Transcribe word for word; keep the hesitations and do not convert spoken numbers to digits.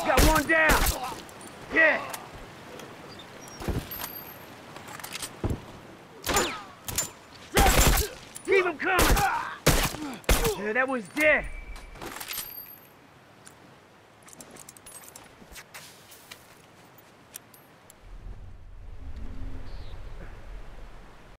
Got one down. Yeah. Keep him coming. Yeah, that was dead.